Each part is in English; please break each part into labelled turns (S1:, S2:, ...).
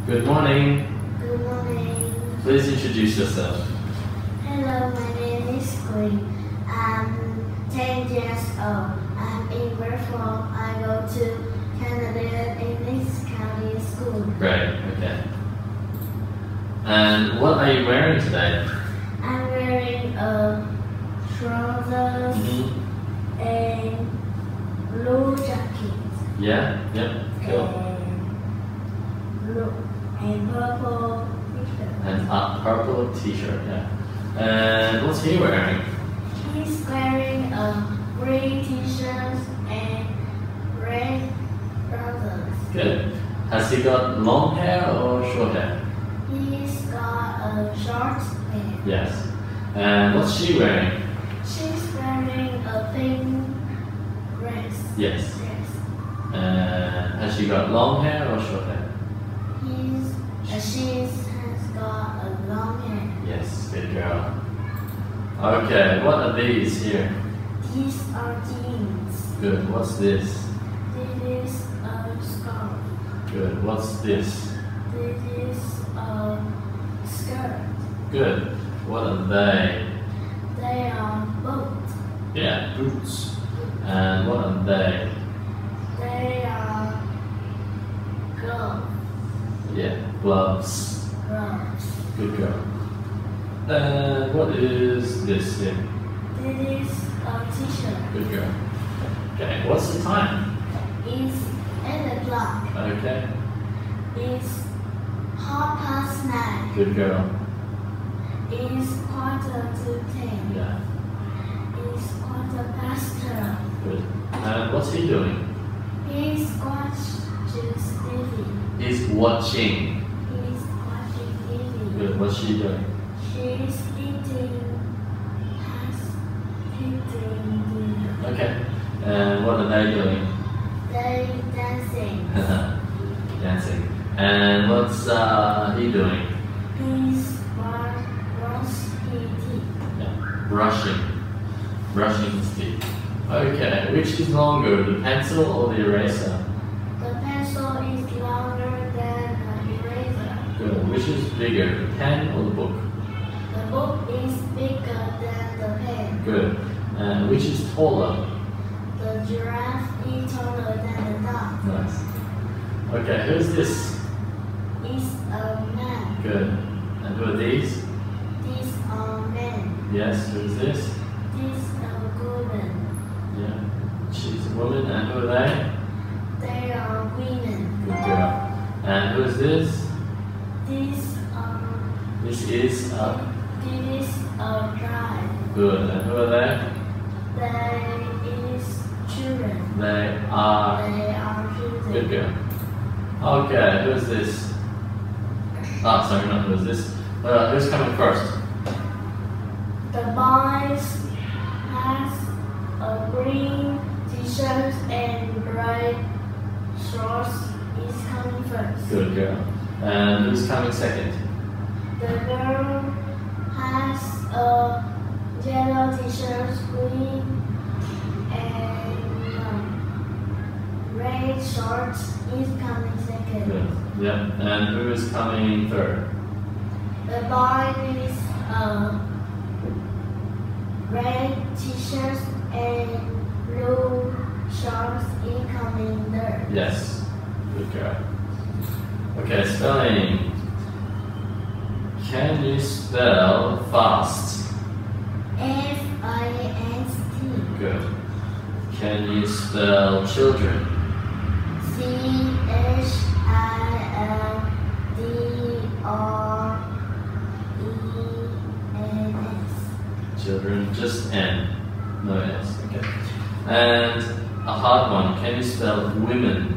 S1: Good morning.
S2: Good morning.
S1: Please introduce yourself.
S2: Hello, my name is Quynh. I'm 10 years old. I'm in grade 4. I go to Canada English County School.
S1: Great, okay. And what are you wearing today?
S2: I'm wearing trousers and blue jacket.
S1: Yeah, yep, cool.
S2: And purple t-shirt.
S1: And a purple t-shirt, yeah. And what's he wearing?
S2: He's wearing a green t-shirt and red trousers.
S1: Good. Has he got long hair or short hair?
S2: He's got a short hair.
S1: Yes. And what's she wearing?
S2: She's wearing a pink dress.
S1: Yes.
S2: Yes.
S1: And has she got long hair or short hair?
S2: She has got a long hair.
S1: Yes, good girl. Okay, what are these here?
S2: These are jeans.
S1: Good. What's this?
S2: This is a scarf.
S1: Good. What's this?
S2: This is a skirt.
S1: Good. What are they?
S2: They are boots.
S1: Yeah, boots. And what are they?
S2: They are gloves.
S1: Yeah, gloves.
S2: Gloves.
S1: Good girl. And what is this here?
S2: This is a t-shirt.
S1: Good girl. Okay, what's the time?
S2: It's 8 o'clock.
S1: Okay.
S2: It's 9:30.
S1: Good girl.
S2: It's 9:45.
S1: Yeah.
S2: It's 12:15.
S1: Good. And what's he doing?
S2: He's watching TV.
S1: He's watching.
S2: He's watching TV.
S1: Good. What's she doing?
S2: She's eating dinner.
S1: Okay. And what are they doing?
S2: They dancing.
S1: Dancing. And what's he doing?
S2: He's brushing teeth.
S1: Yeah. Brushing. Brushing his teeth. Okay. Which is longer, the pencil or the eraser?
S2: The pencil is longer than the eraser.
S1: Good. Which is bigger, the pen or the book?
S2: The book is bigger than the pen.
S1: Good. And which is taller?
S2: The giraffe is taller than the dog.
S1: Nice. Okay, who's this?
S2: It's a man.
S1: Good. And who are these?
S2: These are men.
S1: Yes, who's this?
S2: These are women.
S1: Yeah. She's a woman. And who are they?
S2: They are women.
S1: Good girl. And who is this?
S2: These are
S1: This is a...
S2: drive.
S1: Good. And who are they?
S2: They is children.
S1: They are...
S2: children.
S1: Good girl. Okay, who's this? Ah, sorry, not who's this. Who's coming first?
S2: The boy has a green t-shirt and red shorts. Is coming first.
S1: Good girl. And who's coming second?
S2: The girl has a yellow t-shirt, green and red shorts. Is coming second.
S1: Good. Yep. And who is coming third?
S2: The boy is a red t-shirt and blue shorts. Is coming third.
S1: Yes. Good girl. Okay, spelling. Can you spell fast?
S2: F-I-S-T.
S1: Good. Can you spell children?
S2: C-H-I-L-D-R-E-N-S.
S1: Children, just N. No S. Okay. And a hard one. Can you spell women?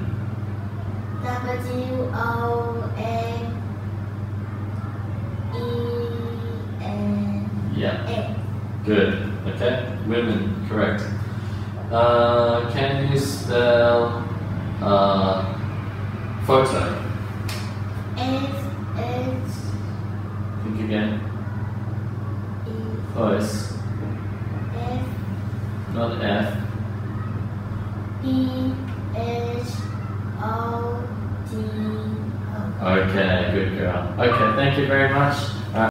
S2: W-O-N-E-N.
S1: Yeah. Good. Okay. Women. Correct. Can you spell photo?
S2: F-H-E.
S1: Think again. Close.
S2: F.
S1: Not F.
S2: E-H-O-T-O.
S1: Okay, good girl. Okay, thank you very much.